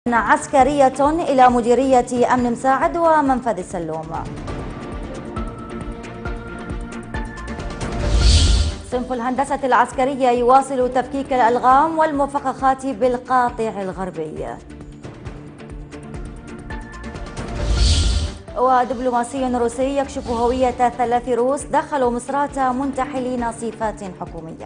عسكرية إلى مديرية أمن مساعد ومنفذ السلوم. صنف الهندسة العسكرية يواصل تفكيك الألغام والمفخخات بالقاطع الغربي. ودبلوماسي روسي يكشف هوية 3 روس دخلوا مصراتة منتحلين صفات حكومية.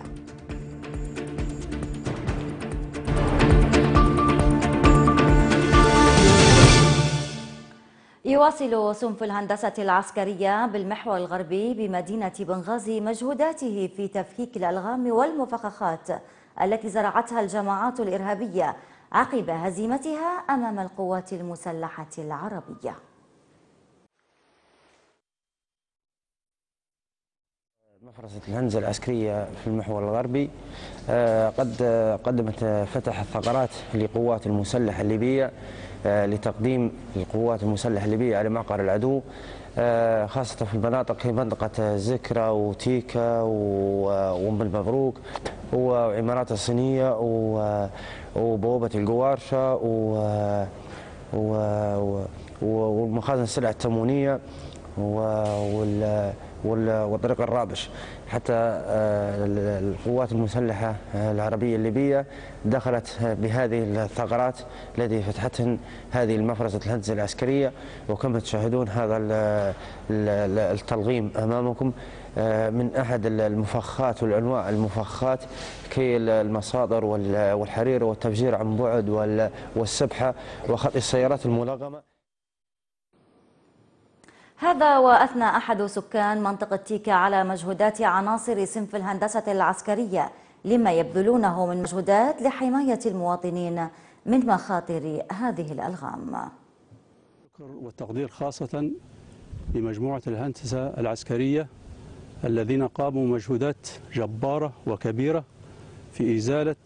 يواصل صنف الهندسة العسكرية بالمحور الغربي بمدينة بنغازي مجهوداته في تفكيك الألغام والمفخخات التي زرعتها الجماعات الإرهابية عقب هزيمتها أمام القوات المسلحة العربية. مفرزة الهندسة العسكرية في المحور الغربي قد قدمت فتح الثغرات لقوات المسلحة الليبية لتقديم القوات المسلحة الليبية على معقر العدو، خاصة في المناطق في منطقة زكرة وتيكا وأم المبروك وعمارات الصينية وبوابة القوارشة ومخازن السلع التموينية وطريق الرابش. حتى القوات المسلحة العربية الليبية دخلت بهذه الثغرات التي فتحتهن هذه المفرزة الهندسة العسكرية، وكما تشاهدون هذا التلغيم أمامكم من أحد المفخات والأنواع المفخات كي المصادر والحرير والتفجير عن بعد والسبحة وخط السيارات الملغمة. هذا وأثنى أحد سكان منطقة تيكا على مجهودات عناصر صنف الهندسة العسكرية لما يبذلونه من مجهودات لحماية المواطنين من مخاطر هذه الألغام. والتقدير خاصة لمجموعة الهندسة العسكرية الذين قاموا مجهودات جبارة وكبيرة في إزالة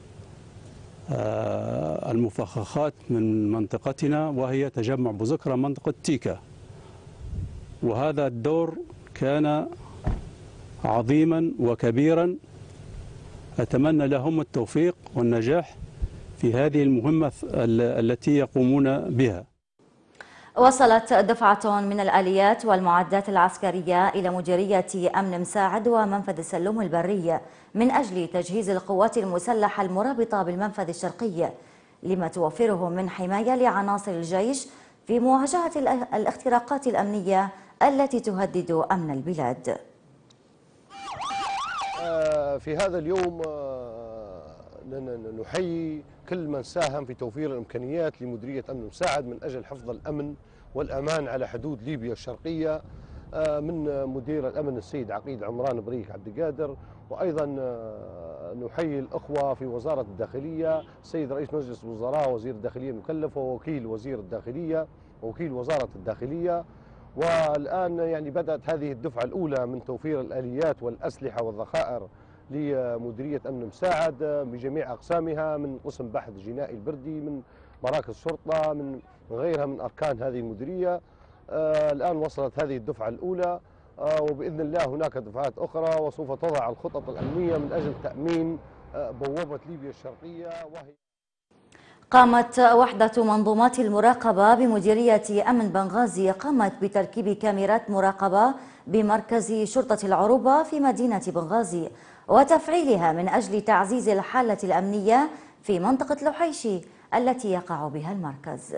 المفخخات من منطقتنا وهي تجمع بوذكرة منطقة تيكا. وهذا الدور كان عظيما وكبيرا، أتمنى لهم التوفيق والنجاح في هذه المهمة التي يقومون بها. وصلت دفعة من الآليات والمعدات العسكرية إلى مديرية أمن مساعد ومنفذ السلوم البري من أجل تجهيز القوات المسلحة المرابطة بالمنفذ الشرقي لما توفره من حماية لعناصر الجيش في مواجهة الاختراقات الأمنية التي تهدد أمن البلاد. في هذا اليوم نحيي كل من ساهم في توفير الإمكانيات لمديرية أمن مساعد من أجل حفظ الأمن والأمان على حدود ليبيا الشرقية، من مدير الأمن السيد عقيد عمران بريك عبد القادر، وأيضا نحيي الأخوة في وزارة الداخلية، السيد رئيس مجلس الوزراء وزير الداخلية المكلف ووكيل وزير الداخلية ووكيل وزارة الداخلية. والآن يعني بدأت هذه الدفعة الأولى من توفير الآليات والأسلحة والذخائر لمديرية أمن مساعد بجميع أقسامها، من قسم بحث جنائي البردي، من مراكز شرطة، من غيرها من أركان هذه المديرية. الآن وصلت هذه الدفعة الأولى، وبإذن الله هناك دفعات أخرى وسوف تضع الخطط الأمنية من أجل تأمين بوابة ليبيا الشرقية. قامت وحدة منظومات المراقبة بمديرية أمن بنغازي قامت بتركيب كاميرات مراقبة بمركز شرطة العروبة في مدينة بنغازي وتفعيلها من أجل تعزيز الحالة الأمنية في منطقة لحيشي التي يقع بها المركز.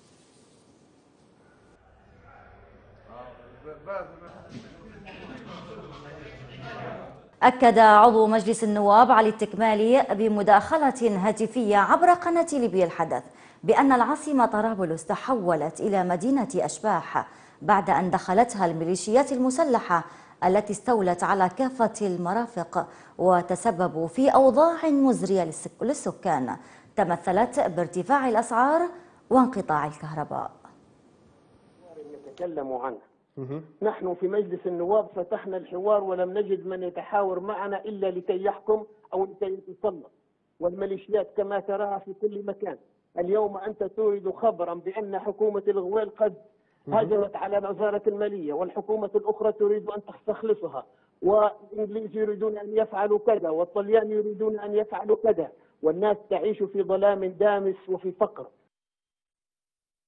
أكد عضو مجلس النواب علي التكمالي بمداخلة هاتفية عبر قناة ليبيا الحدث بأن العاصمة طرابلس تحولت إلى مدينة أشباح بعد أن دخلتها الميليشيات المسلحة التي استولت على كافة المرافق وتسببوا في أوضاع مزرية للسكان تمثلت بارتفاع الأسعار وانقطاع الكهرباء. يتكلموا عنه. نحن في مجلس النواب فتحنا الحوار ولم نجد من يتحاور معنا إلا لكي يحكم أو لكي يتسلط، والميليشيات كما تراها في كل مكان. اليوم أنت تورد خبرا بأن حكومة الغويل قد هاجمت على وزارة المالية، والحكومة الأخرى تريد أن تستخلصها، والإنجليز يريدون أن يفعلوا كذا، والطليان يريدون أن يفعلوا كذا، والناس تعيش في ظلام دامس وفي فقر.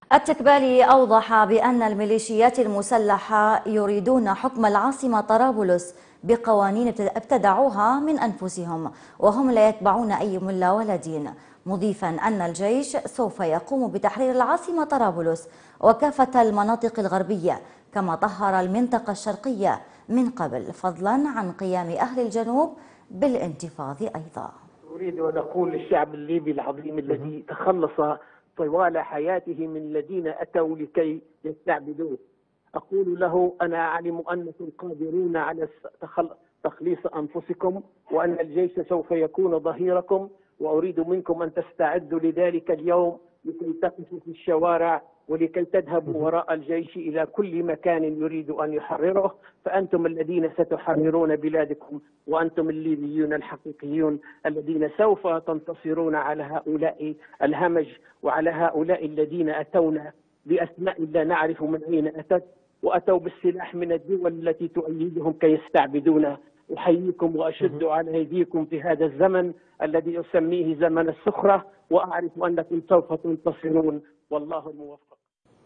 التكبالي أوضح بأن الميليشيات المسلحة يريدون حكم العاصمة طرابلس بقوانين ابتدعوها من أنفسهم، وهم لا يتبعون أي ملة ولا دين، مضيفا أن الجيش سوف يقوم بتحرير العاصمة طرابلس وكافة المناطق الغربية، كما طهر المنطقة الشرقية من قبل، فضلا عن قيام أهل الجنوب بالانتفاض أيضا. أريد أن أقول للشعب الليبي العظيم الذي تخلص طوال حياته من الذين أتوا لكي يستعبدوه، أقول له: أنا أعلم أنكم قادرون على تخليص أنفسكم، وأن الجيش سوف يكون ظهيركم، وأريد منكم أن تستعدوا لذلك اليوم لكي تقفوا في الشوارع ولكي تذهبوا وراء الجيش إلى كل مكان يريد أن يحرره، فأنتم الذين ستحررون بلادكم، وأنتم الليبيون الحقيقيون الذين سوف تنتصرون على هؤلاء الهمج وعلى هؤلاء الذين أتونا بأسماء لا نعرف من أين أتت، وأتوا بالسلاح من الدول التي تؤيدهم كي يستعبدونا. أحييكم وأشد على أيديكم في هذا الزمن الذي أسميه زمن السخرة، وأعرف أنكم سوف تنتصرون، والله الموفق.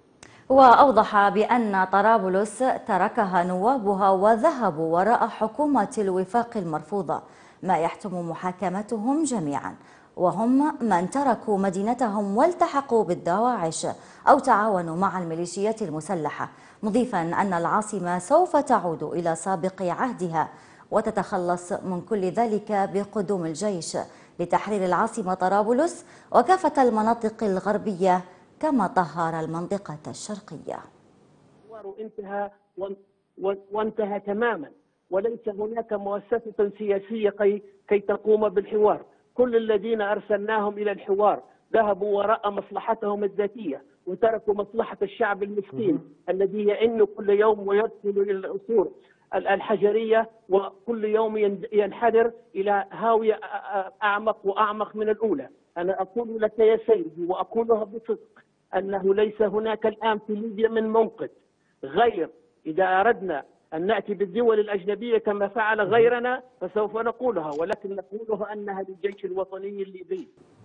وأوضح بأن طرابلس تركها نوابها وذهبوا وراء حكومة الوفاق المرفوضة، ما يحتم محاكمتهم جميعا، وهم من تركوا مدينتهم والتحقوا بالدواعش أو تعاونوا مع الميليشيات المسلحة، مضيفا أن العاصمة سوف تعود إلى سابق عهدها وتتخلص من كل ذلك بقدوم الجيش لتحرير العاصمة طرابلس وكافة المناطق الغربية، كما طهر المنطقة الشرقية. انتهى وانتهى تماما، وليس هناك مؤسسة سياسية كي تقوم بالحوار. كل الذين أرسلناهم إلى الحوار ذهبوا وراء مصلحتهم الذاتية وتركوا مصلحة الشعب المسكين الذي يئن كل يوم ويدخل إلى الأسور الحجرية، وكل يوم ينحدر إلى هاوية أعمق وأعمق من الأولى. أنا أقول لك يا سيدي وأقولها بصدق أنه ليس هناك الآن في ليبيا من منقذ غير إذا أردنا أن نأتي بالدول الأجنبية كما فعل غيرنا فسوف نقولها، ولكن نقولها أنها للجيش الوطني الليبي.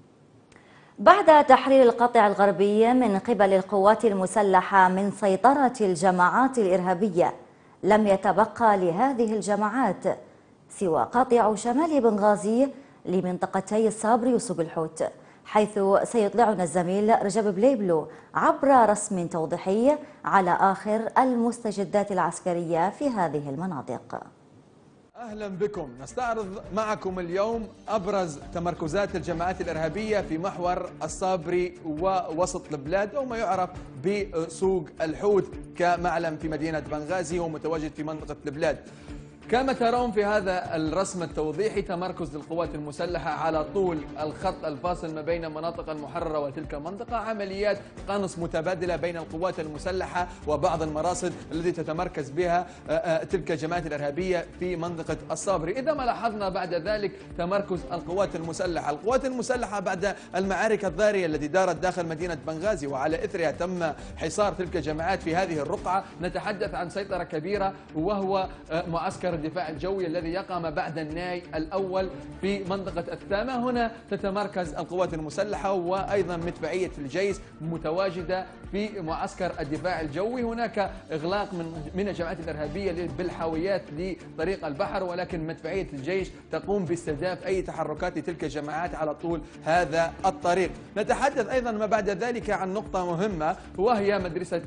بعد تحرير القطاع الغربي من قبل القوات المسلحة من سيطرة الجماعات الإرهابية، لم يتبقى لهذه الجماعات سوى قاطع شمال بنغازي لمنطقتي الصابري وسوق الحوت، حيث سيطلعنا الزميل رجب بليبلو عبر رسم توضيحي على آخر المستجدات العسكرية في هذه المناطق. أهلا بكم. نستعرض معكم اليوم أبرز تمركزات الجماعات الإرهابية في محور الصابري ووسط البلاد، وما يعرف بسوق الحوت كمعلم في مدينة بنغازي ومتواجد في منطقة البلاد. كما ترون في هذا الرسم التوضيحي تمركز للقوات المسلحة على طول الخط الفاصل ما بين مناطق المحررة وتلك المنطقة، عمليات قنص متبادلة بين القوات المسلحة وبعض المراصد التي تتمركز بها تلك الجماعات الإرهابية في منطقة الصابري. إذا ما لاحظنا بعد ذلك تمركز القوات المسلحة بعد المعارك الضارية التي دارت داخل مدينة بنغازي وعلى إثرها تم حصار تلك الجماعات في هذه الرقعة، نتحدث عن سيطرة كبيرة وهو معسكر الدفاع الجوي الذي يقام بعد الناي الأول في منطقة الثامة. هنا تتمركز القوات المسلحة وأيضا مدفعية الجيش متواجدة في معسكر الدفاع الجوي. هناك إغلاق من الجماعات الإرهابية بالحاويات لطريق البحر، ولكن مدفعية الجيش تقوم باستهداف أي تحركات لتلك الجماعات على طول هذا الطريق. نتحدث أيضا ما بعد ذلك عن نقطة مهمة وهي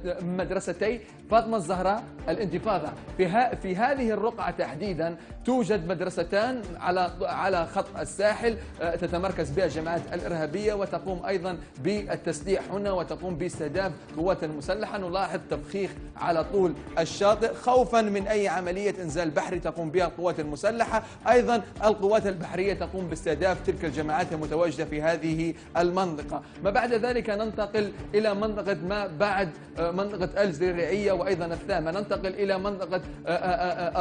مدرستي فاطمة الزهراء الانتفاضة. في هذه الرقعة تحديدا توجد مدرستان على خط الساحل تتمركز بها الجماعات الإرهابية وتقوم أيضا بالتسليح هنا وتقوم باستهداف قوات المسلحة. نلاحظ تفخيخ على طول الشاطئ خوفا من أي عملية إنزال بحري تقوم بها القوات المسلحة. أيضا القوات البحرية تقوم باستهداف تلك الجماعات المتواجدة في هذه المنطقة. ما بعد ذلك ننتقل إلى منطقة ما بعد منطقة الزريعية وأيضا الثامة، ننتقل إلى منطقة الصابري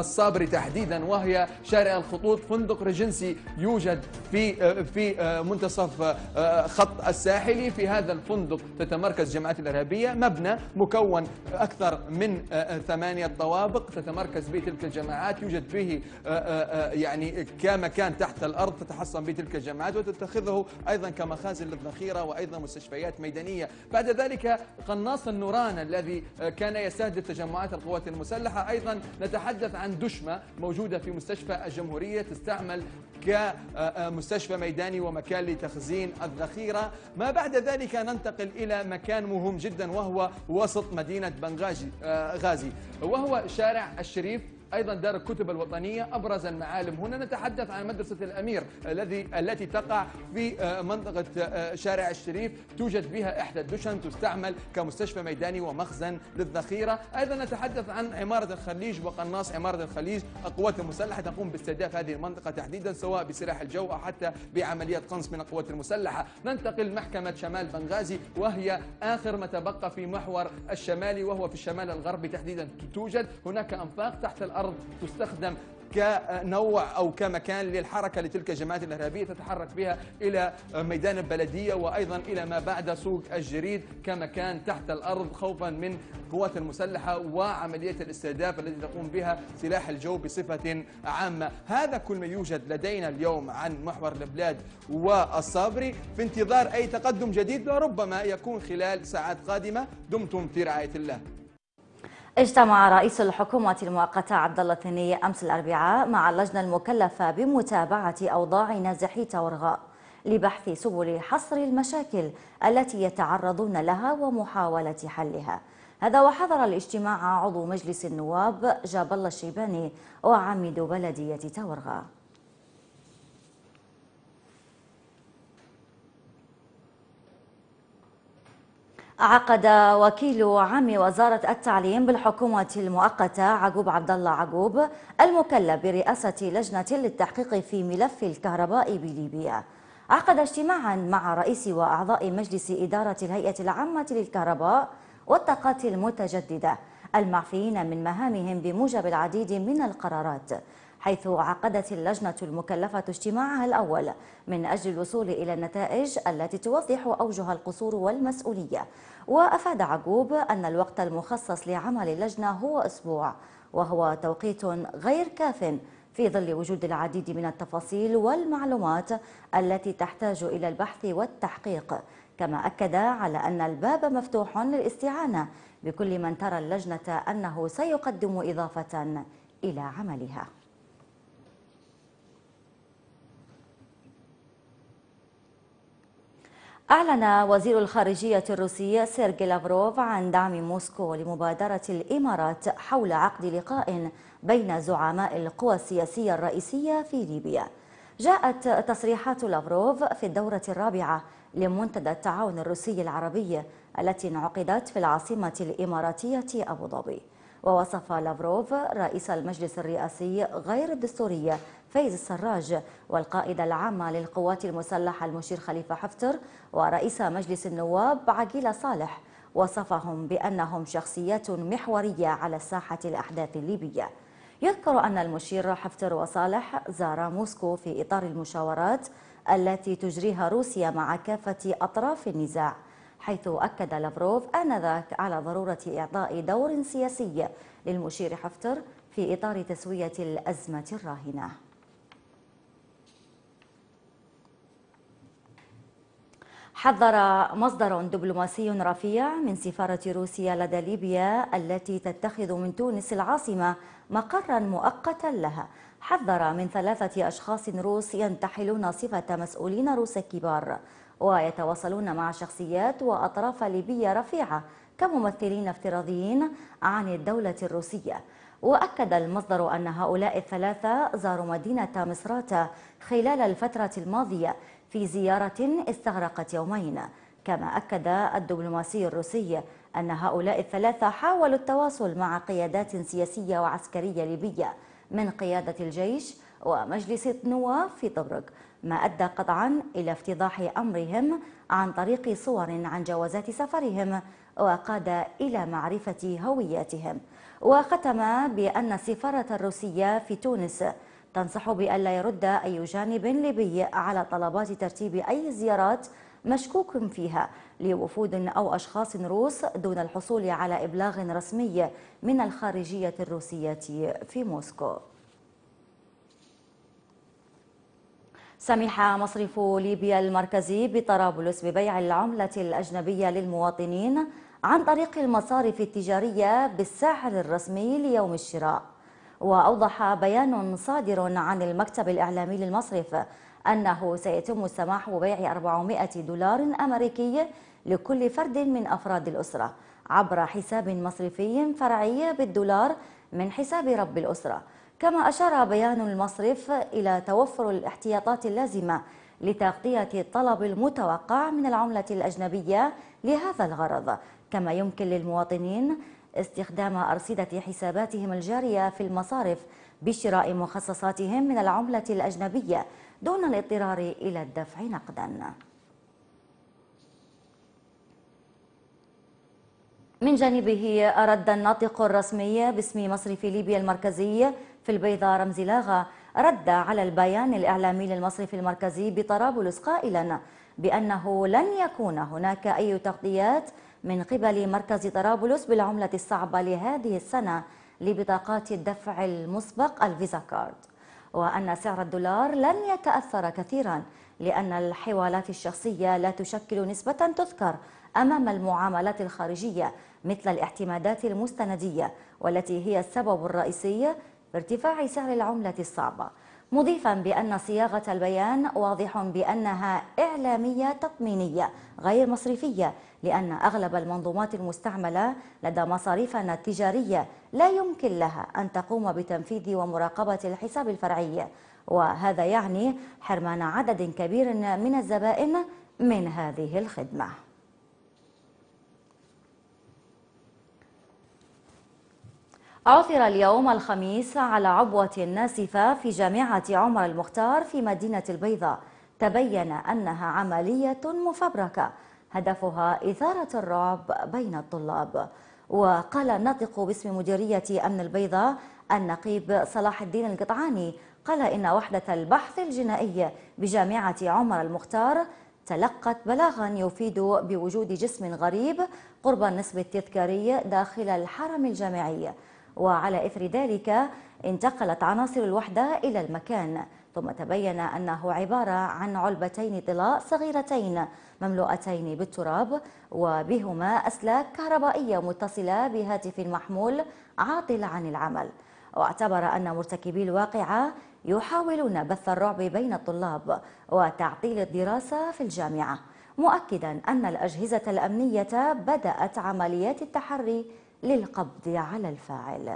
تحديدا، وهي شارع الخطوط. فندق ريجنسي يوجد في منتصف خط الساحلي. في هذا الفندق تتمركز الجماعات الإرهابية، مبنى مكون أكثر من 8 طوابق تتمركز به تلك الجماعات، يوجد به يعني كمكان تحت الأرض تتحصن به تلك الجماعات وتتخذه أيضا كمخازن للذخيرة وأيضا مستشفيات ميدانية. بعد ذلك قناص النوران الذي كان يستهدف تجمعات القوات المسلحة. أيضا نتحدث عن دشمة موجودة في مستشفى الجمهورية تستعمل كمستشفى ميداني ومكان لتخزين الذخيرة. ما بعد ذلك ننتقل إلى مكان مهم جدا وهو وسط مدينة بنغازي وهو شارع الشريف، أيضا دار الكتب الوطنية. أبرز المعالم هنا نتحدث عن مدرسة الأمير التي تقع في منطقة شارع الشريف، توجد بها إحدى الدشم تستعمل كمستشفى ميداني ومخزن للذخيرة. أيضا نتحدث عن عمارة الخليج وقناص عمارة الخليج. القوات المسلحة تقوم باستهداف هذه المنطقة تحديدا سواء بسلاح الجو أو حتى بعمليات قنص من القوات المسلحة. ننتقل محكمة شمال بنغازي وهي آخر ما تبقى في محور الشمالي وهو في الشمال الغربي تحديدا. توجد هناك أنفاق تحت الأرض تستخدم كنوع أو كمكان للحركة لتلك الجماعات الإرهابية تتحرك بها إلى ميدان البلدية وأيضا إلى ما بعد سوق الجريد كمكان تحت الأرض خوفا من القوات المسلحة وعملية الاستهداف التي تقوم بها سلاح الجو بصفة عامة. هذا كل ما يوجد لدينا اليوم عن محور البلاد والصابري، في انتظار أي تقدم جديد وربما يكون خلال ساعات قادمة. دمتم في رعاية الله. اجتمع رئيس الحكومة المؤقتة عبد الله الثني أمس الأربعاء مع اللجنة المكلفة بمتابعة أوضاع نازحي تورغاء لبحث سبل حصر المشاكل التي يتعرضون لها ومحاولة حلها. هذا وحضر الاجتماع عضو مجلس النواب جاب الله الشيباني وعميد بلدية تورغاء. عقد وكيل عام وزارة التعليم بالحكومة المؤقتة عقوب عبد الله عقوب المكلف برئاسة لجنة للتحقيق في ملف الكهرباء بليبيا عقد اجتماعا مع رئيس وأعضاء مجلس إدارة الهيئة العامة للكهرباء والطاقات المتجددة المعفيين من مهامهم بموجب العديد من القرارات، حيث عقدت اللجنة المكلفة اجتماعها الأول من أجل الوصول إلى النتائج التي توضح أوجه القصور والمسؤولية. وأفاد عقوب أن الوقت المخصص لعمل اللجنة هو أسبوع، وهو توقيت غير كاف في ظل وجود العديد من التفاصيل والمعلومات التي تحتاج إلى البحث والتحقيق. كما أكد على أن الباب مفتوح للاستعانة بكل من ترى اللجنة أنه سيقدم إضافة إلى عملها. أعلن وزير الخارجية الروسي سيرجي لافروف عن دعم موسكو لمبادرة الإمارات حول عقد لقاء بين زعماء القوى السياسية الرئيسية في ليبيا. جاءت تصريحات لافروف في الدورة الرابعة لمنتدى التعاون الروسي العربي التي انعقدت في العاصمة الإماراتية أبو ظبي. ووصف لافروف رئيس المجلس الرئاسي غير الدستوري فايز السراج والقائد العام للقوات المسلحة المشير خليفة حفتر ورئيس مجلس النواب عقيل صالح، وصفهم بأنهم شخصيات محورية على الساحة الأحداث الليبية. يذكر أن المشير حفتر وصالح زارا موسكو في إطار المشاورات التي تجريها روسيا مع كافة أطراف النزاع، حيث أكد لافروف آنذاك على ضرورة إعطاء دور سياسي للمشير حفتر في إطار تسوية الأزمة الراهنة. حذر مصدر دبلوماسي رفيع من سفارة روسيا لدى ليبيا التي تتخذ من تونس العاصمة مقرا مؤقتا لها، حذر من 3 أشخاص روس ينتحلون صفة مسؤولين روس كبار ويتواصلون مع شخصيات وأطراف ليبية رفيعة كممثلين افتراضيين عن الدولة الروسية. وأكد المصدر أن هؤلاء ال3 زاروا مدينة مصراتة خلال الفترة الماضية في زيارة استغرقت يومين. كما أكد الدبلوماسي الروسي أن هؤلاء ال3 حاولوا التواصل مع قيادات سياسية وعسكرية ليبية من قيادة الجيش ومجلس النواب في طبرق، ما أدى قطعا إلى افتضاح أمرهم عن طريق صور عن جوازات سفرهم، وقاد إلى معرفة هوياتهم. وختم بأن السفارة الروسية في تونس تنصح بألا يرد أي جانب ليبي على طلبات ترتيب أي زيارات مشكوك فيها لوفود أو أشخاص روس دون الحصول على إبلاغ رسمي من الخارجية الروسية في موسكو. سمح مصرف ليبيا المركزي بطرابلس ببيع العملة الأجنبية للمواطنين عن طريق المصارف التجارية بالسعر الرسمي ليوم الشراء. وأوضح بيان صادر عن المكتب الإعلامي للمصرف أنه سيتم السماح ببيع 400 دولار أمريكي لكل فرد من أفراد الأسرة عبر حساب مصرفي فرعي بالدولار من حساب رب الأسرة. كما أشار بيان المصرف إلى توفر الاحتياطات اللازمة لتغطية الطلب المتوقع من العملة الأجنبية لهذا الغرض، كما يمكن للمواطنين استخدام أرصدة حساباتهم الجارية في المصارف بشراء مخصصاتهم من العملة الأجنبية دون الاضطرار إلى الدفع نقدا. من جانبه أرد الناطق الرسمي باسم مصرف ليبيا المركزي في البيضاء رمزي لاغا رد على البيان الإعلامي للمصرف المركزي بطرابلس قائلا بأنه لن يكون هناك أي تغطيات من قبل مركز طرابلس بالعملة الصعبة لهذه السنة لبطاقات الدفع المسبق الفيزا كارد، وأن سعر الدولار لن يتأثر كثيرا لأن الحوالات الشخصية لا تشكل نسبة تذكر أمام المعاملات الخارجية مثل الاعتمادات المستندية، والتي هي السبب الرئيسي في ارتفاع سعر العملة الصعبة، مضيفا بأن صياغة البيان واضح بأنها إعلامية تطمينية غير مصرفية، لأن أغلب المنظومات المستعملة لدى مصاريفنا التجارية لا يمكن لها أن تقوم بتنفيذ ومراقبة الحساب الفرعي، وهذا يعني حرمان عدد كبير من الزبائن من هذه الخدمة. عثر اليوم الخميس على عبوة ناسفة في جامعة عمر المختار في مدينة البيضاء، تبين أنها عملية مفبركة هدفها إثارة الرعب بين الطلاب. وقال الناطق باسم مديرية أمن البيضاء النقيب صلاح الدين القطعاني قال إن وحدة البحث الجنائي بجامعة عمر المختار تلقت بلاغا يفيد بوجود جسم غريب قرب النصب التذكاري داخل الحرم الجامعي، وعلى إثر ذلك انتقلت عناصر الوحدة إلى المكان، ثم تبين أنه عبارة عن علبتين طلاء صغيرتين مملوءتين بالتراب وبهما أسلاك كهربائية متصلة بهاتف محمول عاطل عن العمل. واعتبر أن مرتكبي الواقعة يحاولون بث الرعب بين الطلاب وتعطيل الدراسة في الجامعة، مؤكدا أن الأجهزة الأمنية بدأت عمليات التحري للقبض على الفاعل.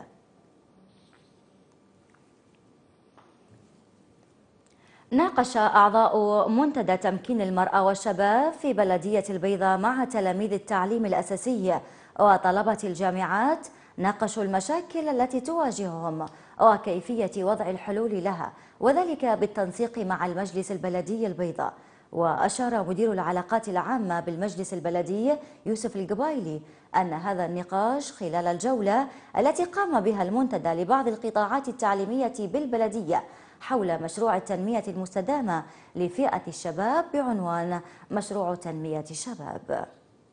ناقش أعضاء منتدى تمكين المرأة والشباب في بلدية البيضاء مع تلاميذ التعليم الأساسي وطلبة الجامعات ناقشوا المشاكل التي تواجههم وكيفية وضع الحلول لها، وذلك بالتنسيق مع المجلس البلدي البيضاء. وأشار مدير العلاقات العامة بالمجلس البلدي يوسف القبايلي أن هذا النقاش خلال الجولة التي قام بها المنتدى لبعض القطاعات التعليمية بالبلدية حول مشروع التنمية المستدامة لفئة الشباب بعنوان مشروع تنمية الشباب.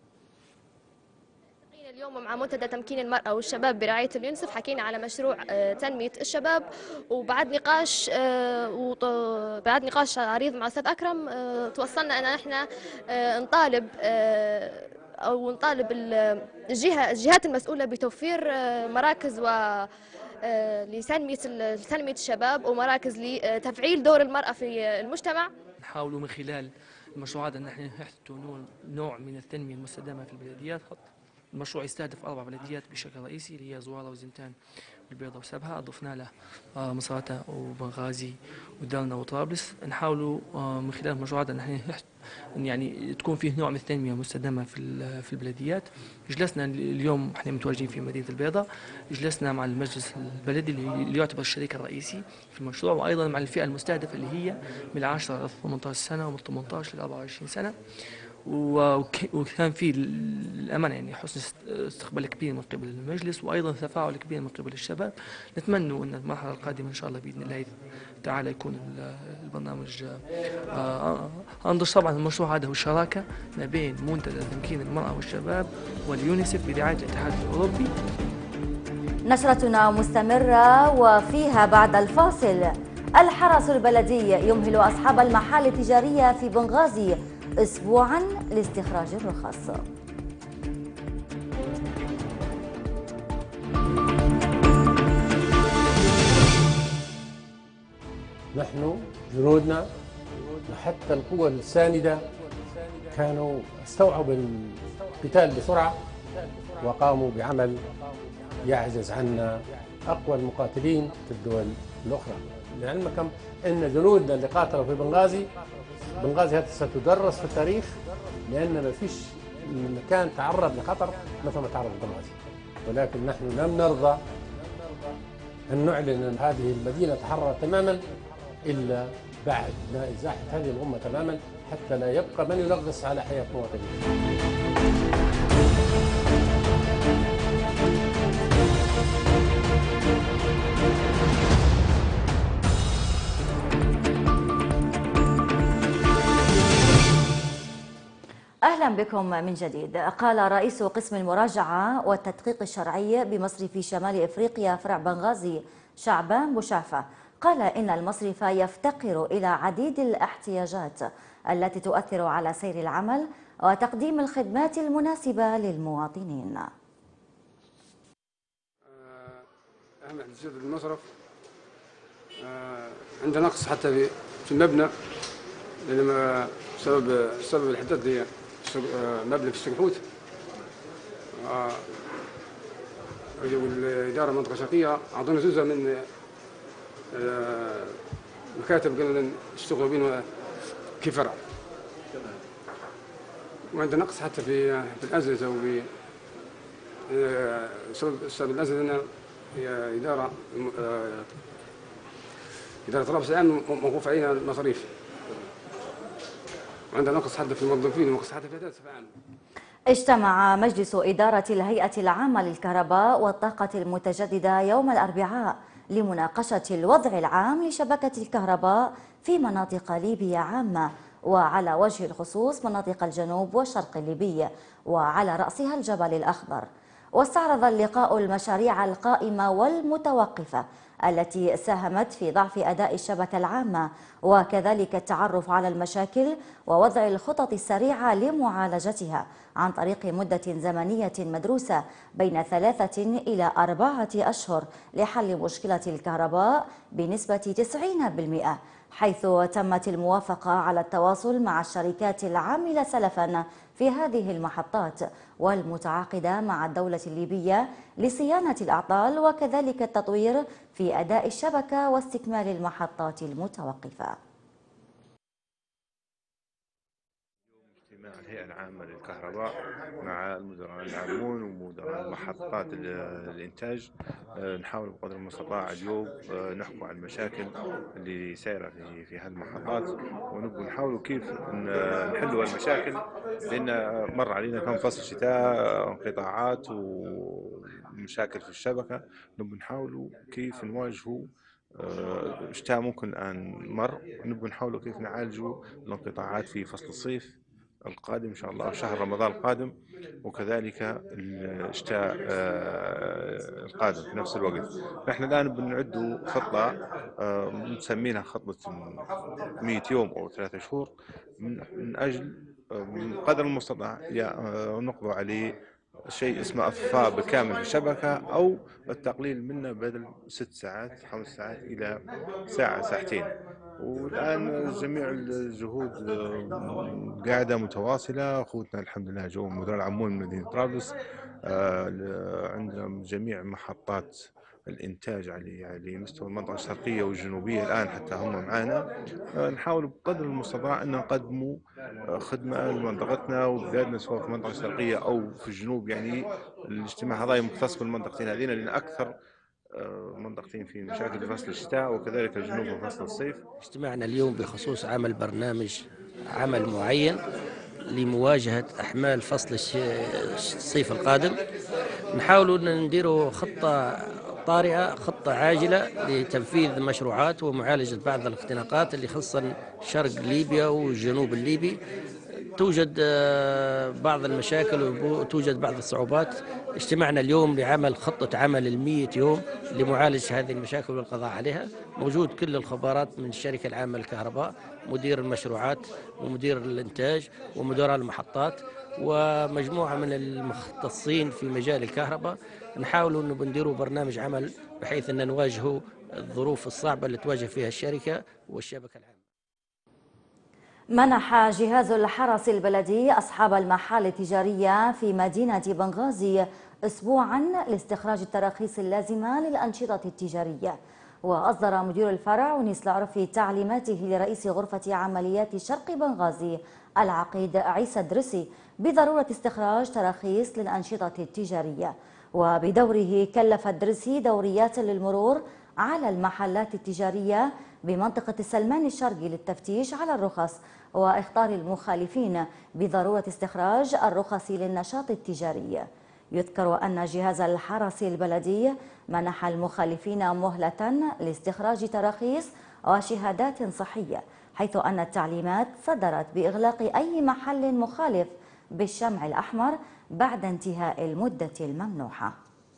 اليوم مع منتدى تمكين المرأة والشباب برعاية اليونسف حكينا على مشروع تنمية الشباب، وبعد نقاش عريض مع الأستاذ أكرم توصلنا أن احنا نطالب الجهات المسؤولة بتوفير مراكز لتنمية الشباب ومراكز لتفعيل دور المرأة في المجتمع. نحاولوا من خلال المشروعات أن نحن نحدث نوع من التنمية المستدامة في البلديات المشروع يستهدف 4 بلديات بشكل رئيسي اللي هي زوارة وزنتان والبيضة وسبها، أضفنا له مصراتة وبنغازي ودرنا وطرابلس. نحاولوا من خلال المشروعات أن يعني تكون فيه نوع من التنمية المستدامة في البلديات. جلسنا اليوم احنا متواجدين في مدينة البيضة، جلسنا مع المجلس البلدي اللي يعتبر الشريك الرئيسي في المشروع، وأيضا مع الفئة المستهدفة اللي هي من 10 إلى 18 سنة ومن 18 إلى 24 سنة. وكان في الأمانة يعني حسن استقبال كبير من قبل المجلس، وأيضا تفاعل كبير من قبل الشباب. نتمنى أن المرحلة القادمة إن شاء الله بإذن الله تعالى يكون البرنامج أنضج. طبعا المشروع هذا هو الشراكة ما بين منتدى تمكين المرأة والشباب واليونيسف برعاية الاتحاد الأوروبي. نشرتنا مستمرة وفيها بعد الفاصل الحرس البلدي يمهل أصحاب المحال التجارية في بنغازي أسبوعا لاستخراج الرخص. نحن جنودنا وحتى القوى الساندة كانوا استوعبوا القتال بسرعة وقاموا بعمل يعجز عنا أقوى المقاتلين في الدول الأخرى. لعلمكم أن جنودنا اللي قاتلوا في بنغازي هذه ستدرس في التاريخ، لأن ما فيش مكان تعرض لخطر مثل ما تعرض بنغازي. ولكن نحن لم نرضى أن نعلن أن هذه المدينة تحررت تماما إلا بعد ما إزاحة هذه الأمة تماما، حتى لا يبقى من ينغص على حياة مواطنيه. أهلا بكم من جديد. قال رئيس قسم المراجعة والتدقيق الشرعي بمصرف شمال إفريقيا فرع بنغازي شعبان بوشافة، قال إن المصرف يفتقر إلى عديد الاحتياجات التي تؤثر على سير العمل وتقديم الخدمات المناسبة للمواطنين. أهم احتياجات المصرف عندنا نقص حتى في المبنى، لأن سبب الحدث هي مبنى في السقحوت، والإدارة المنطقة الشرقية أعطونا جزء من مكاتب قلنا نشتغلوا بين كيف فرع، وعندنا نقص حتى في الأجهزة سبب الأجهزة أن إدارة طرابلس الآن موقوف علينا المصاريف، وعندنا نقص حتى في الموظفين ونقص حتى في الأداء بصفة عامة. اجتمع مجلس إدارة الهيئة العامة للكهرباء والطاقة المتجددة يوم الأربعاء لمناقشة الوضع العام لشبكة الكهرباء في مناطق ليبيا عامة، وعلى وجه الخصوص مناطق الجنوب والشرق الليبي، وعلى رأسها الجبل الأخضر. واستعرض اللقاء المشاريع القائمة والمتوقفة التي ساهمت في ضعف أداء الشبكة العامة، وكذلك التعرف على المشاكل ووضع الخطط السريعة لمعالجتها عن طريق مدة زمنية مدروسة بين 3 إلى 4 أشهر لحل مشكلة الكهرباء بنسبة 90%، حيث تمت الموافقة على التواصل مع الشركات العاملة سلفا في هذه المحطات والمتعاقدة مع الدولة الليبية لصيانة الأعطال، وكذلك التطوير في أداء الشبكة واستكمال المحطات المتوقفة. الهيئة العامة للكهرباء مع المدراء العامون ومدراء المحطات الإنتاج نحاول بقدر المستطاع اليوم نحكوا على المشاكل اللي سايرة في هذه المحطات، ونبغى نحاولوا كيف نحلوا المشاكل، لأن مر علينا كم فصل شتاء انقطاعات ومشاكل في الشبكة. نبغى نحاولوا كيف نواجهوا شتاء ممكن الآن مر، نبغى نحاولوا كيف نعالجوا الانقطاعات في فصل الصيف القادم إن شاء الله، شهر رمضان القادم، وكذلك الشتاء القادم في نفس الوقت. نحن الآن بنعد خطة نسمينها خطة 100 يوم أو 3 شهور من أجل قدر المستطاع نقضوا عليه شيء اسمه اطفاء بكامل الشبكه او التقليل منه بدل 6 ساعات 5 ساعات الى ساعه ساعتين. والان جميع الجهود قاعده متواصله. اخوتنا الحمد لله جو مدير العمون من مدينه طرابلس، عندنا جميع محطات الإنتاج على مستوى المنطقة الشرقية والجنوبية الآن حتى هم معنا. نحاول بقدر المستطاع أن نقدموا خدمة لمنطقتنا وبلادنا سواء في المنطقة الشرقية أو في الجنوب. يعني الاجتماع هذا مختص بالمنطقتين هذين لأن أكثر منطقتين في مشاكل في فصل الشتاء وكذلك الجنوب في فصل الصيف. اجتماعنا اليوم بخصوص عمل برنامج عمل معين لمواجهة أحمال فصل الصيف القادم. نحاول أن نديروا خطة طارئة، خطة عاجلة لتنفيذ مشروعات ومعالجة بعض الاختناقات اللي خصا شرق ليبيا والجنوب الليبي. توجد بعض المشاكل وتوجد بعض الصعوبات. اجتمعنا اليوم لعمل خطة عمل 100 يوم لمعالجة هذه المشاكل والقضاء عليها. موجود كل الخبرات من الشركة العامة للكهرباء، مدير المشروعات ومدير الإنتاج ومدراء المحطات ومجموعة من المختصين في مجال الكهرباء. نحاول أنه بنديروا برنامج عمل بحيث أن نواجهوا الظروف الصعبة اللي تواجه فيها الشركة والشبكة العامة. منح جهاز الحرس البلدي أصحاب المحال التجارية في مدينة بنغازي أسبوعا لاستخراج التراخيص اللازمة للأنشطة التجارية. وأصدر مدير الفرع ونيس العرفي تعليماته لرئيس غرفة عمليات شرق بنغازي العقيد عيسى الدرسي بضرورة استخراج تراخيص للأنشطة التجارية. وبدوره كلف الدرسي دوريات للمرور على المحلات التجارية بمنطقة السلمان الشرقي للتفتيش على الرخص وإخطار المخالفين بضرورة استخراج الرخص للنشاط التجاري. يذكر أن جهاز الحرس البلدي منح المخالفين مهلة لاستخراج تراخيص وشهادات صحية، حيث أن التعليمات صدرت بإغلاق أي محل مخالف بالشمع الأحمر بعد انتهاء المدة الممنوحة.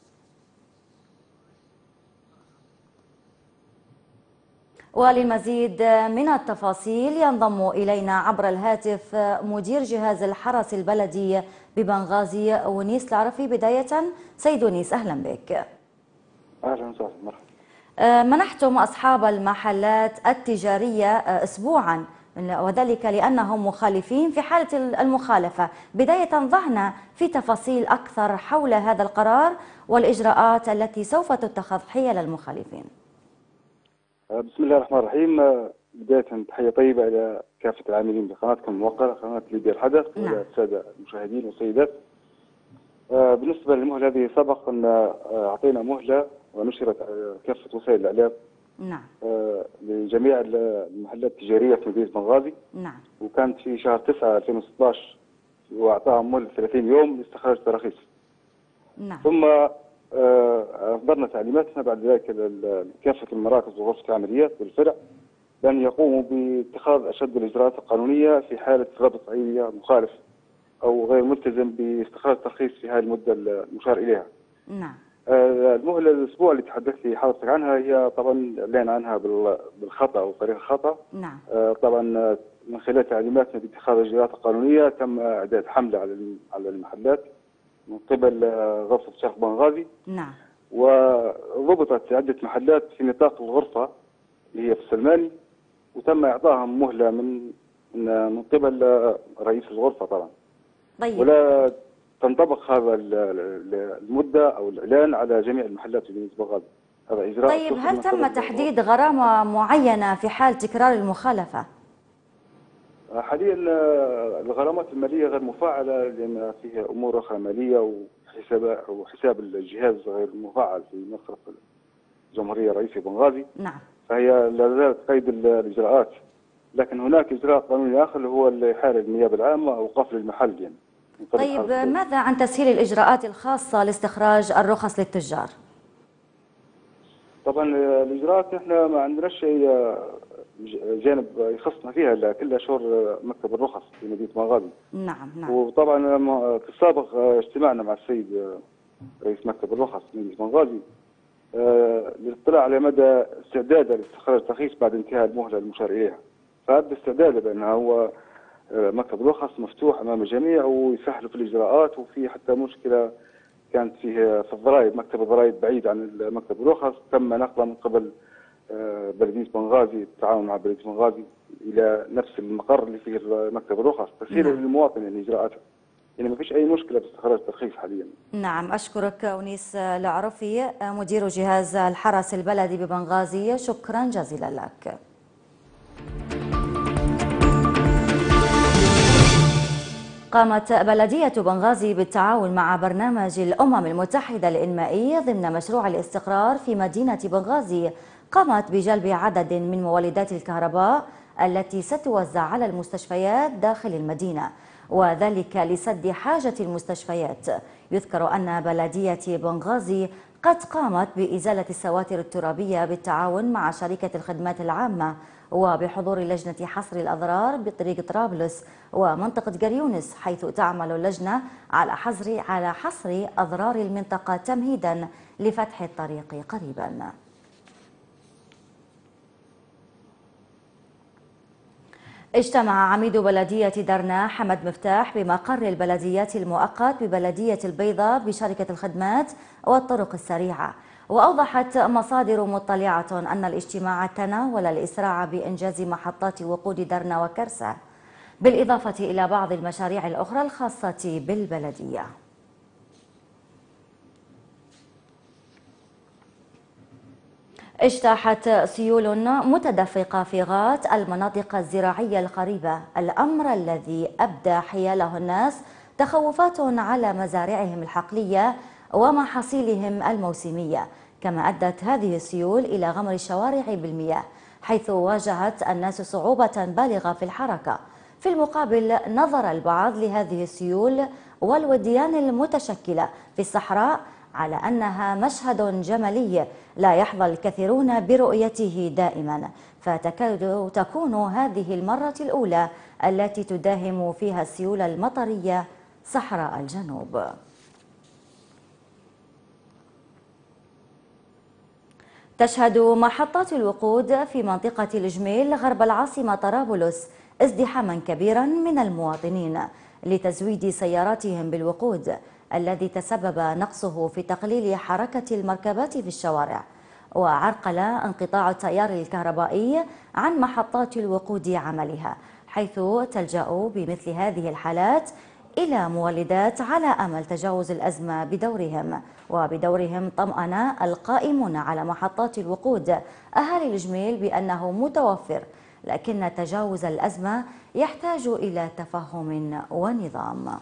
وللمزيد من التفاصيل ينضم إلينا عبر الهاتف مدير جهاز الحرس البلدي ببنغازي ونيس العرفي. بداية سيد ونيس، أهلا بك. أهلا وسهلا، مرحبا. منحتم أصحاب المحلات التجارية أسبوعا وذلك لأنهم مخالفين في حالة المخالفة. بداية ضعنا في تفاصيل أكثر حول هذا القرار والإجراءات التي سوف تتخذ حيال المخالفين. بسم الله الرحمن الرحيم. بداية تحية طيبة إلى كافة العاملين بقناتكم الموقرة قناة ليبيا الحدث وإلى السادة المشاهدين والسيدات. بالنسبة للمهلة هذه سبق أن أعطينا مهلة ونشرت كافة وسائل الإعلام لجميع المحلات التجارية في مدينة بنغازي. وكانت في شهر 9 2016 وأعطاهم مهلة 30 يوم لاستخراج التراخيص. ثم أصدرنا تعليماتنا بعد ذلك لكافة المراكز وغرفة العمليات والفرع بأن يقوموا باتخاذ أشد الإجراءات القانونية في حالة ربط أي مخالف أو غير ملتزم باستخراج الترخيص في هذه المدة المشار إليها. المهلة الأسبوع اللي تحدثت لي حضرتك عنها هي طبعا أعلن عنها بالخطأ أو طريق الخطأ. طبعا من خلال تعليماتنا باتخاذ الإجراءات القانونية تم إعداد حملة على المحلات من قبل غرفة شرق بنغازي. وضبطت عدة محلات في نطاق الغرفة اللي هي في السلماني وتم إعطاهم مهلة من قبل رئيس الغرفة طبعا. ولا تنطبق هذا المدة أو الإعلان على جميع المحلات في مدينة بنغازي. هذا إجراء. طيب هل تم تحديد غرامة معينة في حال تكرار المخالفة؟ حاليا الغرامات المالية غير مفاعلة لأن فيها أمور أخرى مالية وحساب الجهاز غير مفعل في مصرف الجمهورية الرئيسي بنغازي. فهي لا زالت قيد الإجراءات، لكن هناك إجراء قانوني آخر اللي هو الإحالة للنيابة العامة أو قفل المحل يعني. طيب ماذا عن تسهيل الإجراءات الخاصة لاستخراج الرخص للتجار؟ طبعا الإجراءات احنا ما عندناش شيء جانب يخصنا فيها الا كلها شهور مكتب الرخص في مدينه بنغازي. نعم. وطبعا في السابق اجتمعنا مع السيد رئيس مكتب الرخص في مدينه بنغازي للاطلاع على مدى استعداده لاستخراج الترخيص بعد انتهاء المهله المشار اليها. فهذا استعداده بانه هو مكتب الرخص مفتوح أمام الجميع ويسهلوا في الإجراءات. وفي حتى مشكلة كانت فيه في الضرائب، مكتب الضرائب بعيد عن مكتب الرخص، تم نقله من قبل بلدية بنغازي بالتعاون مع بلدية بنغازي إلى نفس المقر اللي فيه مكتب الرخص تسهيلا للمواطن يعني إجراءاته. يعني ما فيش أي مشكلة باستخراج الترخيص حاليا. نعم، أشكرك أنيس العرفي مدير جهاز الحرس البلدي ببنغازي، شكرا جزيلا لك. قامت بلدية بنغازي بالتعاون مع برنامج الأمم المتحدة الإنمائي ضمن مشروع الاستقرار في مدينة بنغازي. قامت بجلب عدد من مولدات الكهرباء التي ستوزع على المستشفيات داخل المدينة، وذلك لسد حاجة المستشفيات. يذكر أن بلدية بنغازي قد قامت بإزالة السواتر الترابية بالتعاون مع شركة الخدمات العامة وبحضور لجنة حصر الأضرار بطريق طرابلس ومنطقة قريونس، حيث تعمل اللجنة على حصر أضرار المنطقة تمهيدا لفتح الطريق قريبا. اجتمع عميد بلدية درنا حمد مفتاح بمقر البلديات المؤقت ببلدية البيضاء بشركة الخدمات والطرق السريعة. وأوضحت مصادر مطلعة أن الاجتماع تناول الإسراع بإنجاز محطات وقود درنا وكرسة، بالإضافة إلى بعض المشاريع الأخرى الخاصة بالبلدية. اجتاحت سيول متدفقة في غات المناطق الزراعية القريبة، الأمر الذي أبدى حياله الناس تخوفات على مزارعهم الحقلية ومحاصيلهم الموسمية. كما أدت هذه السيول إلى غمر الشوارع بالمياه، حيث واجهت الناس صعوبة بالغة في الحركة. في المقابل نظر البعض لهذه السيول والوديان المتشكلة في الصحراء على أنها مشهد جمالي لا يحظى الكثيرون برؤيته دائما، فتكاد تكون هذه المرة الأولى التي تداهم فيها السيول المطرية صحراء الجنوب. تشهد محطات الوقود في منطقة الجميل غرب العاصمة طرابلس ازدحاما كبيرا من المواطنين لتزويد سياراتهم بالوقود، الذي تسبب نقصه في تقليل حركة المركبات في الشوارع، وعرقل انقطاع التيار الكهربائي عن محطات الوقود عملها، حيث تلجأ بمثل هذه الحالات إلى مولدات على أمل تجاوز الأزمة بدورهم طمأن القائمون على محطات الوقود أهالي الجميل بأنه متوفر، لكن تجاوز الأزمة يحتاج إلى تفهم ونظام.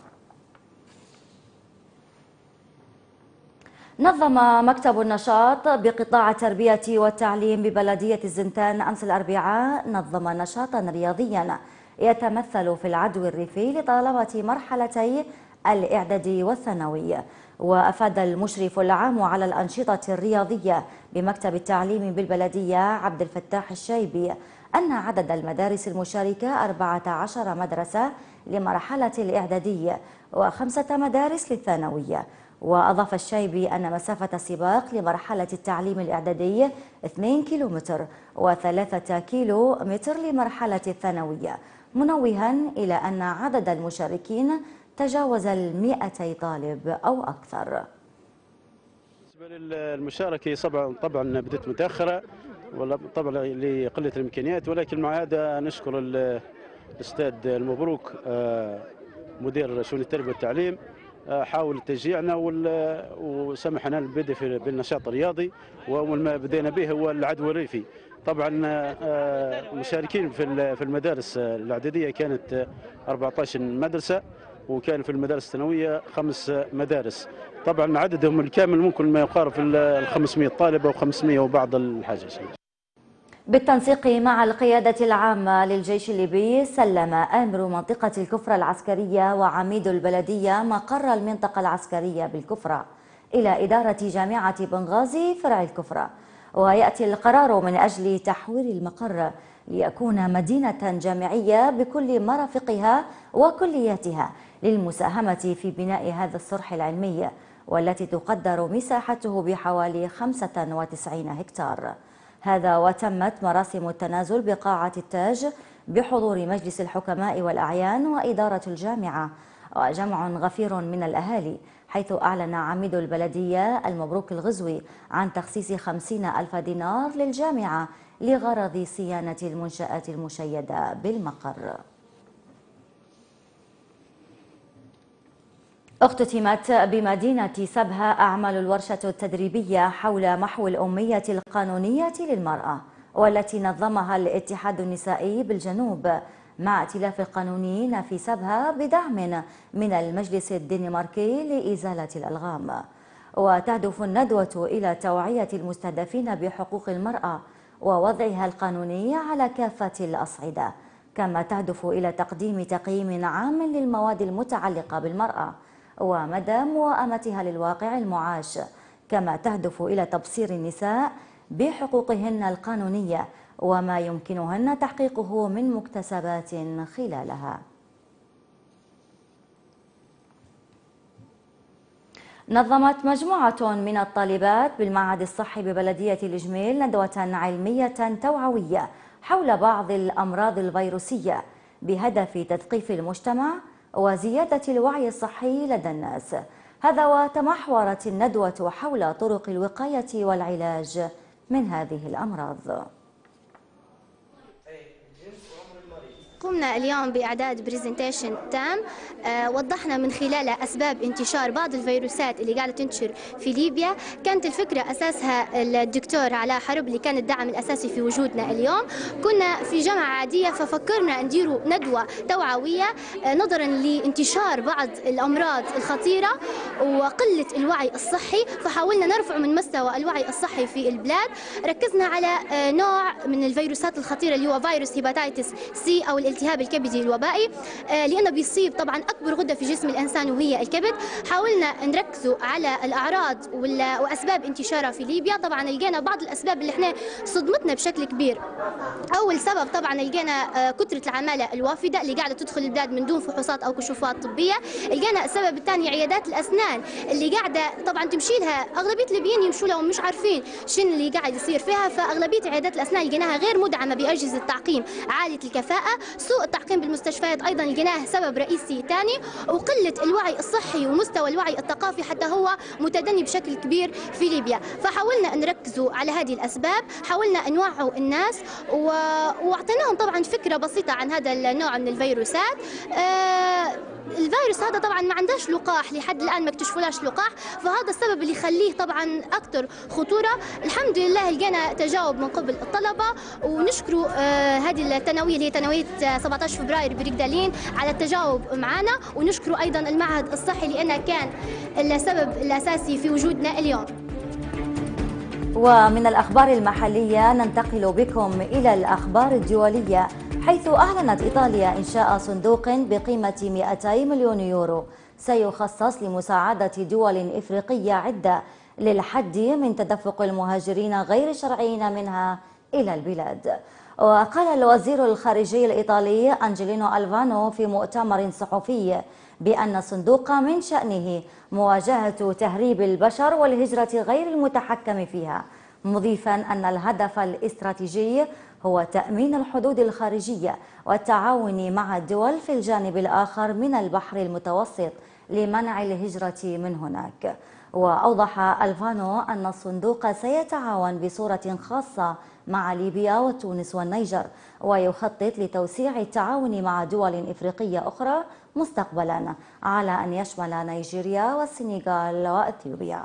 نظم مكتب النشاط بقطاع التربية والتعليم ببلدية الزنتان أمس الأربعاء نشاطا رياضيا يتمثل في العدو الريفي لطلبة مرحلتي الإعدادي والثانوي. وأفاد المشرف العام على الأنشطة الرياضية بمكتب التعليم بالبلدية عبد الفتاح الشيبي أن عدد المدارس المشاركة 14 مدرسة لمرحلة الإعدادي و5 مدارس للثانوية. وأضاف الشيبي أن مسافة السباق لمرحلة التعليم الإعدادي 2 كيلومتر و3 كيلومتر لمرحلة الثانوية، منوها إلى أن عدد المشاركين تجاوز 200 طالب أو أكثر. بالنسبة للمشاركة طبعا بدأت متأخرة طبعا لقلة الإمكانيات، ولكن مع هذا نشكر الأستاذ المبروك مدير شؤون التربية والتعليم، حاول تشجيعنا وسمحنا بالبدء بالنشاط الرياضي، وأول ما بدينا به هو العدو الريفي. طبعا مشاركين في المدارس الإعدادية كانت 14 مدرسة، وكان في المدارس الثانوية 5 مدارس. طبعا عددهم الكامل ممكن ما يقارب ال 500 طالب أو 500 وبعض الحاجة. بالتنسيق مع القيادة العامة للجيش الليبي، سلم آمر منطقة الكفرة العسكرية وعميد البلدية مقر المنطقة العسكرية بالكفرة إلى إدارة جامعة بنغازي فرع الكفرة. ويأتي القرار من أجل تحويل المقر ليكون مدينة جامعية بكل مرافقها وكلياتها للمساهمة في بناء هذا الصرح العلمي، والتي تقدر مساحته بحوالي 95 هكتار. هذا وتمت مراسم التنازل بقاعة التاج بحضور مجلس الحكماء والأعيان وإدارة الجامعة وجمع غفير من الأهالي، حيث أعلن عميد البلدية المبروك الغزوي عن تخصيص 50,000 دينار للجامعة لغرض صيانة المنشآت المشيدة بالمقر. اختتمت بمدينة سبها أعمال الورشة التدريبية حول محو الأمية القانونية للمرأة، والتي نظمها الاتحاد النسائي بالجنوب مع ائتلاف القانونيين في سبها بدعم من المجلس الدنماركي لإزالة الألغام. وتهدف الندوة إلى توعية المستهدفين بحقوق المرأة ووضعها القانوني على كافة الأصعدة، كما تهدف إلى تقديم تقييم عام للمواد المتعلقة بالمرأة ومدى موائمتها للواقع المعاش، كما تهدف إلى تبصير النساء بحقوقهن القانونية وما يمكنهن تحقيقه من مكتسبات خلالها. نظمت مجموعة من الطالبات بالمعهد الصحي ببلدية الإجميل ندوة علمية توعوية حول بعض الأمراض الفيروسية بهدف تثقيف المجتمع وزيادة الوعي الصحي لدى الناس. هذا وتمحورت الندوة حول طرق الوقاية والعلاج من هذه الأمراض. قمنا اليوم بإعداد بريزنتيشن تام وضحنا من خلاله أسباب انتشار بعض الفيروسات اللي قاعدة تنتشر في ليبيا. كانت الفكرة أساسها الدكتور علاء حرب اللي كان الدعم الأساسي في وجودنا اليوم. كنا في جامعة عادية ففكرنا نديروا ندوة توعوية نظرا لانتشار بعض الأمراض الخطيرة وقلة الوعي الصحي، فحاولنا نرفع من مستوى الوعي الصحي في البلاد. ركزنا على نوع من الفيروسات الخطيرة اللي هو فيروس هيباتيتس سي أو الالتهاب الكبدي الوبائي، لأنه بيصيب طبعا أكبر غدة في جسم الإنسان وهي الكبد. حاولنا نركزوا على الأعراض وأسباب انتشارها في ليبيا. طبعا لقينا بعض الأسباب اللي احنا صدمتنا بشكل كبير. أول سبب طبعا لقينا كثرة العمالة الوافدة اللي قاعدة تدخل البلاد من دون فحوصات أو كشوفات طبية. لقينا السبب الثاني عيادات الأسنان اللي قاعدة طبعا تمشي لها أغلبية الليبيين يمشوا لها ومش عارفين شنو اللي قاعد يصير فيها، فأغلبية عيادات الأسنان لقيناها غير مدعمة بأجهزة تعقيم عالية الكفاءة. سوء التعقيم بالمستشفيات أيضا لقيناه سبب رئيسي ثاني، وقلة الوعي الصحي ومستوى الوعي الثقافي حتى هو متدني بشكل كبير في ليبيا. فحاولنا نركزوا على هذه الأسباب، حاولنا نوعوا الناس واعطيناهم طبعا فكرة بسيطة عن هذا النوع من الفيروسات. الفيروس هذا طبعا ما عندهاش لقاح لحد الان، ما اكتشفولاش لقاح، فهذا السبب اللي يخليه طبعا اكثر خطوره. الحمد لله لقينا تجاوب من قبل الطلبه، ونشكروا هذه الثانويه اللي هي ثانويه 17 فبراير بريكدالين على التجاوب معنا، ونشكروا ايضا المعهد الصحي لانه كان السبب الاساسي في وجودنا اليوم. ومن الأخبار المحلية ننتقل بكم إلى الأخبار الدولية، حيث أعلنت إيطاليا إنشاء صندوق بقيمة 200 مليون يورو سيخصص لمساعدة دول إفريقية عدة للحد من تدفق المهاجرين غير الشرعيين منها إلى البلاد. وقال الوزير الخارجي الإيطالي أنجيلينو ألفانو في مؤتمر صحفي بأن الصندوق من شأنه مواجهة تهريب البشر والهجرة غير المتحكم فيها، مضيفا أن الهدف الاستراتيجي هو تأمين الحدود الخارجية والتعاون مع الدول في الجانب الآخر من البحر المتوسط لمنع الهجرة من هناك. وأوضح ألفانو أن الصندوق سيتعاون بصورة خاصة مع ليبيا وتونس والنيجر، ويخطط لتوسيع التعاون مع دول إفريقية أخرى مستقبلا على أن يشمل نيجيريا والسنغال وأثيوبيا.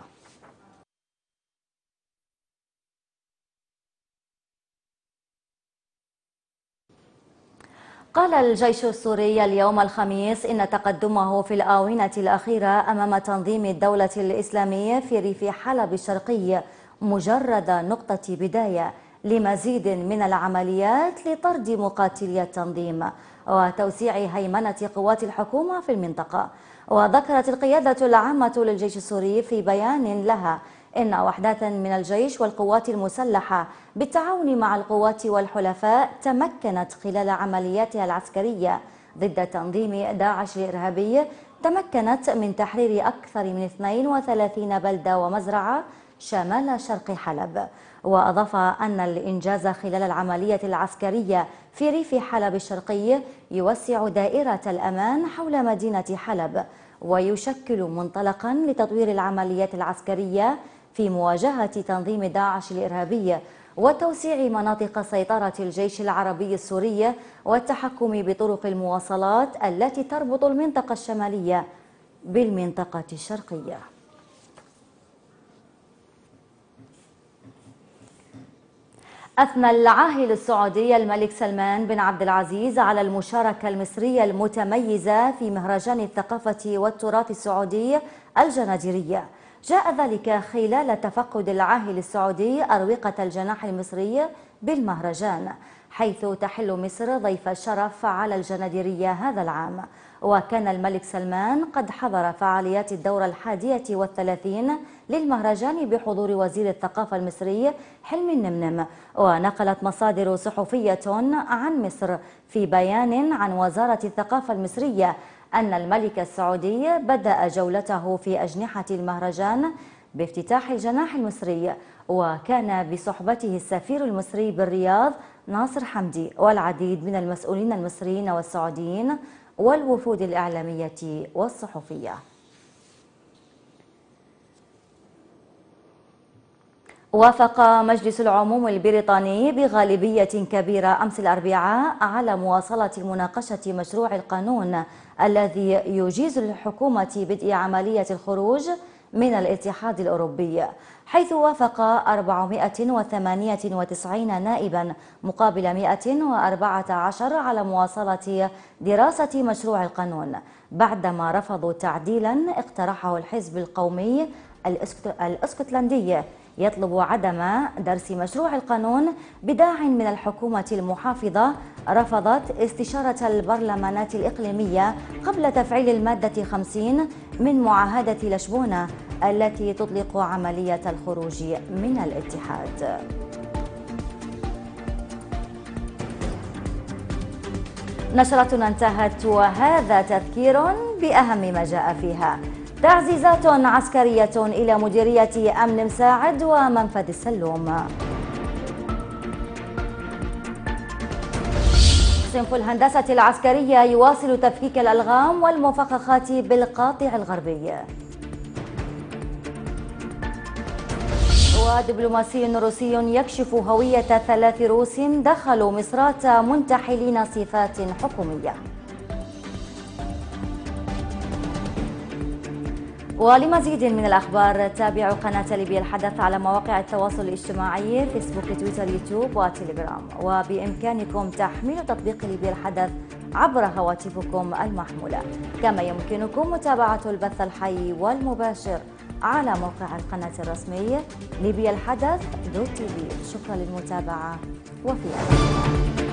قال الجيش السوري اليوم الخميس إن تقدمه في الآونة الأخيرة أمام تنظيم الدولة الإسلامية في ريف حلب الشرقي مجرد نقطة بداية لمزيد من العمليات لطرد مقاتلي التنظيم وتوسيع هيمنة قوات الحكومة في المنطقة. وذكرت القيادة العامة للجيش السوري في بيان لها إن وحدات من الجيش والقوات المسلحة بالتعاون مع القوات والحلفاء تمكنت خلال عملياتها العسكرية ضد تنظيم داعش الإرهابي من تحرير أكثر من 32 بلدة ومزرعة شمال شرق حلب. وأضاف أن الإنجاز خلال العملية العسكرية في ريف حلب الشرقي يوسع دائرة الأمان حول مدينة حلب، ويشكل منطلقا لتطوير العمليات العسكرية في مواجهة تنظيم داعش الإرهابي وتوسيع مناطق سيطرة الجيش العربي السوري والتحكم بطرق المواصلات التي تربط المنطقة الشمالية بالمنطقة الشرقية. أثنى العاهل السعودي الملك سلمان بن عبد العزيز على المشاركة المصرية المتميزة في مهرجان الثقافة والتراث السعودي الجناديرية. جاء ذلك خلال تفقد العاهل السعودي أروقة الجناح المصري بالمهرجان، حيث تحل مصر ضيف الشرف على الجناديرية هذا العام. وكان الملك سلمان قد حضر فعاليات الدورة 31 للمهرجان بحضور وزير الثقافة المصري حلمي النمنم. ونقلت مصادر صحفية عن مصر في بيان عن وزارة الثقافة المصرية أن الملك السعودي بدأ جولته في أجنحة المهرجان بافتتاح الجناح المصري، وكان بصحبته السفير المصري بالرياض ناصر حمدي والعديد من المسؤولين المصريين والسعوديين والوفود الإعلامية والصحفية. وافق مجلس العموم البريطاني بغالبية كبيرة أمس الأربعاء على مواصلة مناقشة مشروع القانون الذي يجيز للحكومة بدء عملية الخروج من الاتحاد الأوروبي، حيث وافق 498 نائبا مقابل 114 على مواصلة دراسة مشروع القانون، بعدما رفضوا تعديلا اقترحه الحزب القومي الاسكتلندي يطلب عدم درس مشروع القانون بداع من الحكومة المحافظة رفضت استشارة البرلمانات الإقليمية قبل تفعيل المادة 50 من معاهدة لشبونة التي تطلق عملية الخروج من الاتحاد. نشرتنا انتهت، وهذا تذكير بأهم ما جاء فيها. تعزيزات عسكرية إلى مديرية أمن مساعد ومنفذ السلوم. صنف الهندسة العسكرية يواصل تفكيك الألغام والمفخخات بالقاطع الغربي. ودبلوماسي روسي يكشف هوية 3 روس دخلوا مصرات منتحلين صفات حكومية. ولمزيد من الأخبار تابعوا قناة ليبيا الحدث على مواقع التواصل الاجتماعي فيسبوك، تويتر، يوتيوب وتليجرام. وبإمكانكم تحميل تطبيق ليبيا الحدث عبر هواتفكم المحمولة، كما يمكنكم متابعة البث الحي والمباشر على موقع القناة الرسمي ليبيا الحدث .tv. شكرا للمتابعة وفي أمان.